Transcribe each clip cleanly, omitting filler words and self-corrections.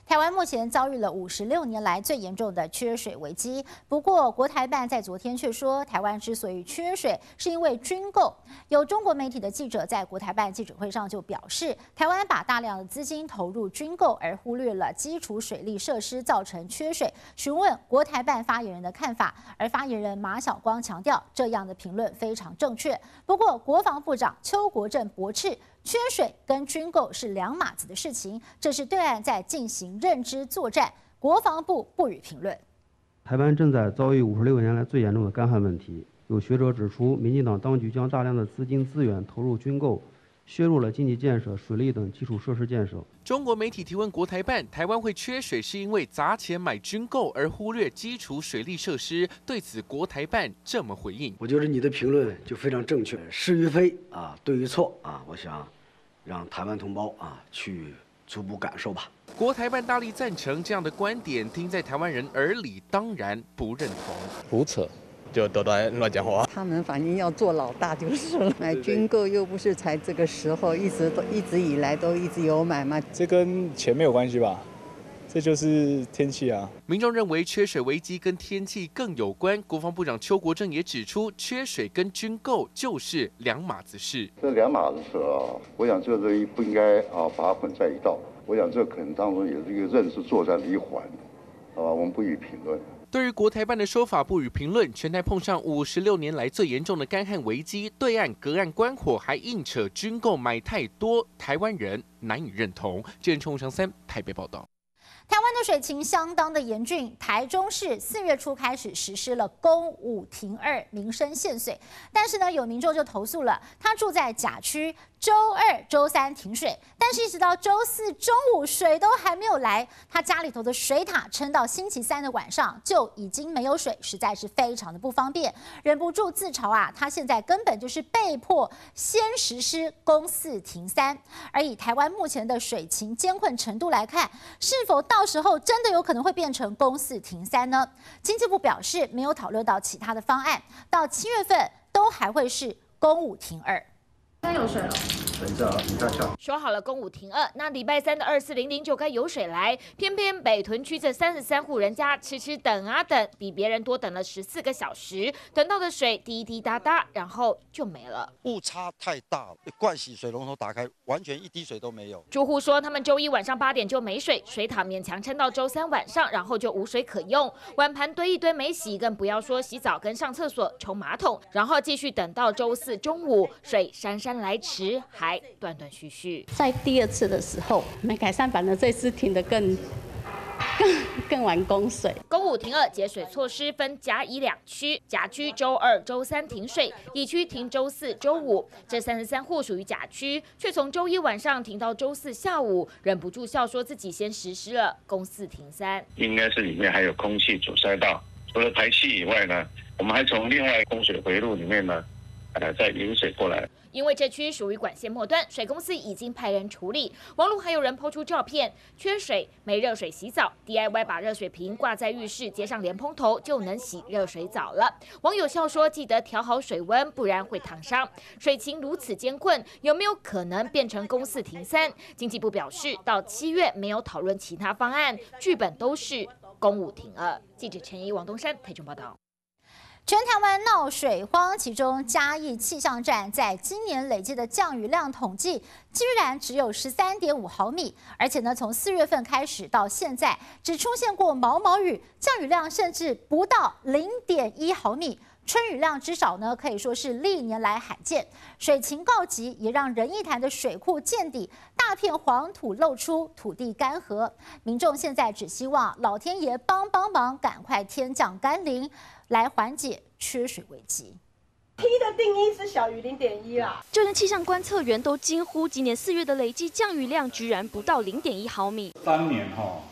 台湾目前遭遇了56年来最严重的缺水危机。不过，国台办在昨天却说，台湾之所以缺水，是因为军购。有中国媒体的记者在国台办记者会上就表示，台湾把大量的资金投入军购，而忽略了基础水利设施，造成缺水。询问国台办发言人的看法，而发言人马晓光强调，这样的评论非常正确。不过，国防部长邱国正驳斥。缺水跟军购是两码子的事情，这是对岸在进行认知作战，国防部不予评论。 台湾正在遭遇56年来最严重的干旱问题。有学者指出，民进党当局将大量的资金资源投入军购，削弱了经济建设、水利等基础设施建设。 中国媒体提问国台办，台湾会缺水是因为砸钱买军购而忽略基础水利设施。对此，国台办这么回应： 我觉得你的评论就非常正确，是与非啊，对与错啊，我想让台湾同胞啊去初步感受吧。 国台办大力赞成这样的观点，听在台湾人耳里当然不认同。 胡扯，就都在乱讲话。 他们反正要做老大就是了，买军购又不是才这个时候，一直以来都一直有买嘛。 这跟钱没有关系吧？这就是天气啊！ 民众认为缺水危机跟天气更有关。国防部长邱国正也指出，缺水跟军购就是两码子事。 这两码子事啊，我想这不应该把它混在一道。我想这可能当中也是一个认识作战的一环，好吧？我们不予评论。 对于国台办的说法不予评论，全台碰上56年来最严重的干旱危机，对岸隔岸观火，还硬扯军购买太多，台湾人难以认同。见冲上3台北报道。 台湾的水情相当的严峻，台中市4月初开始实施了公5停2，民生限水。但是呢，有民众就投诉了，他住在甲区，周2、周3停水，但是一直到周4中午水都还没有来，他家里头的水塔撑到星期3的晚上就已经没有水，实在是非常的不方便，忍不住自嘲啊，他现在根本就是被迫先实施公4停3。而以台湾目前的水情艰困程度来看，是否到时候真的有可能会变成公4停3呢？经济部表示没有讨论到其他的方案，到7月份都还会是公5停2。 现在有水了。 等一下啊，你看一下。 说好了公5停2，那礼拜3的2400就该有水来，偏偏北屯区这33户人家迟等啊等，比别人多等了14个小时，等到的水滴滴答答，然后就没了。 误差太大了，盥洗水龙头打开，完全一滴水都没有。 住户说，他们周1晚上8点就没水，水塔勉强撑到周3晚上，然后就无水可用，碗盘堆一堆没洗，更不要说洗澡跟上厕所、冲马桶，然后继续等到周4中午，水姗姗来迟，还断断续续。 在第2次的时候没改善，反而这次停得更晚供水。 公5停2节水措施分甲乙2区，甲区周2、周3停水，乙区停周4、周5。这33户属于甲区，却从周1晚上停到周4下午，忍不住笑说自己先实施了公4停3。 应该是里面还有空气阻塞道，除了排气以外呢，我们还从另外供水回路里面呢，再引水过来。 因为这区属于管线末端，水公司已经派人处理。网络还有人抛出照片，缺水没热水洗澡 ，DIY 把热水瓶挂在浴室，接上莲蓬头就能洗热水澡了。网友笑说：“记得调好水温，不然会烫伤。”水情如此艰困，有没有可能变成公4停3？经济部表示，到7月没有讨论其他方案，剧本都是公5停2。记者陈怡、王东山台中报道。 全台湾闹水荒，其中嘉义气象站在今年累计的降雨量统计，居然只有13.5毫米，而且呢，从4月份开始到现在，只出现过毛毛雨，降雨量甚至不到0.1毫米。春雨量至少呢，可以说是历年来罕见。水情告急，也让仁义潭的水库见底，大片黄土露出，土地干涸。民众现在只希望老天爷帮忙，赶快天降甘霖，来缓解缺水危机。 P 的定义是小于0.1啦， 就连气象观测员都惊呼，今年4月的累计降雨量居然不到0.1毫米。 3年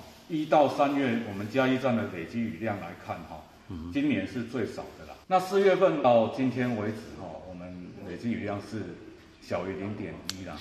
1到3月，我们嘉义站的累积雨量来看今年是最少的啦。那4月份到今天为止我们累积雨量是小于0.1啦。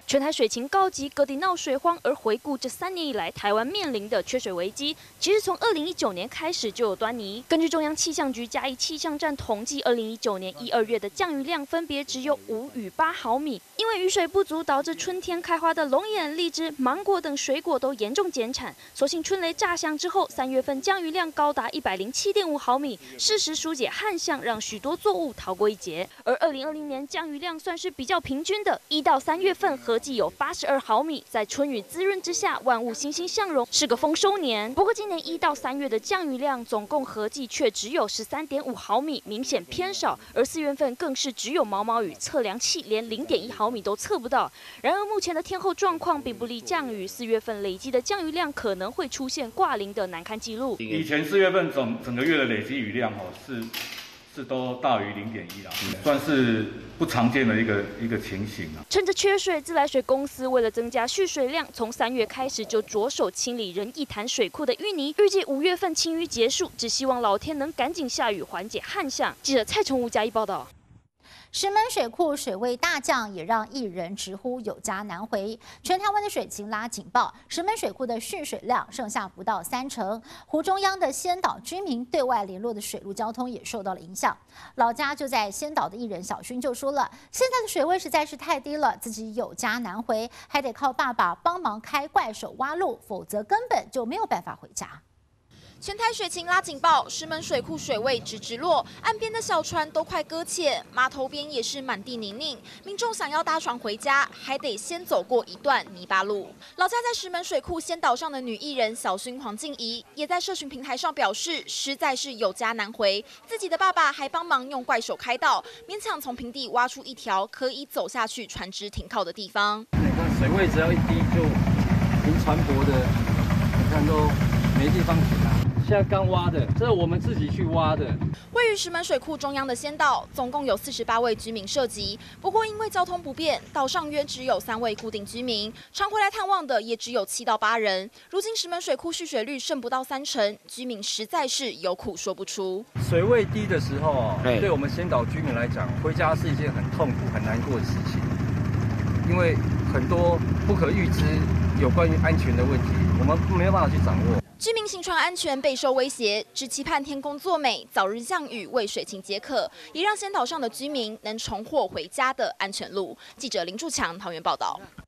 全台水情告急，各地闹水荒。而回顾这3年以来，台湾面临的缺水危机，其实从2019年开始就有端倪。根据中央气象局嘉义气象站统计，2019年1、2月的降雨量分别只有5与8毫米。因为雨水不足，导致春天开花的龙眼、荔枝、芒果等水果都严重减产。所幸春雷炸响之后，3月份降雨量高达107.5毫米，适时疏解旱象，让许多作物逃过一劫。而2020年降雨量算是比较平均的，1到3月份合计有82毫米，在春雨滋润之下，万物欣欣向荣，是个丰收年。不过今年1到3月的降雨量总共合计却只有13.5毫米，明显偏少。而4月份更是只有毛毛雨，测量器连0.1毫米都测不到。然而目前的天候状况并不利降雨，4月份累积的降雨量可能会出现挂零的难堪纪录。 以前4月份整个月的累积雨量是都大于0.1啦，算是不常见的一个情形啊。 趁着缺水，自来水公司为了增加蓄水量，从3月开始就着手清理仁义潭水库的淤泥，预计5月份清淤结束，只希望老天能赶紧下雨，缓解旱象。记者蔡崇武嘉义报道。 石门水库水位大降，也让艺人直呼有家难回。全台湾的水情拉警报，石门水库的蓄水量剩下不到30%。湖中央的仙岛居民对外联络的水路交通也受到了影响。老家就在仙岛的艺人小勋就说了，现在的水位实在是太低了，自己有家难回，还得靠爸爸帮忙开怪手挖路，否则根本就没有办法回家。 全台水情拉警报，石门水库水位直落，岸边的小船都快搁浅，码头边也是满地泥泞。民众想要搭船回家，还得先走过一段泥巴路。老家在石门水库仙岛上的女艺人小勋黄静怡，也在社群平台上表示，实在是有家难回，自己的爸爸还帮忙用怪手开道，勉强从平地挖出一条可以走下去船只停靠的地方。 你看水位只要一低，就停船舶的，你看都没地方停啊。现在刚挖的，这是我们自己去挖的。 位于石门水库中央的仙岛，总共有48位居民涉及。不过因为交通不便，岛上约只有3位固定居民，常回来探望的也只有7到8人。如今石门水库蓄水率剩不到30%，居民实在是有苦说不出。 水位低的时候，对我们仙岛居民来讲，回家是一件很痛苦、很难过的事情，因为很多不可预知有关于安全的问题，我们没有办法去掌握。 居民行船安全备受威胁，只期盼天公作美，早日降雨为水情解渴，也让仙岛上的居民能重获回家的安全路。记者林柱强桃园报道。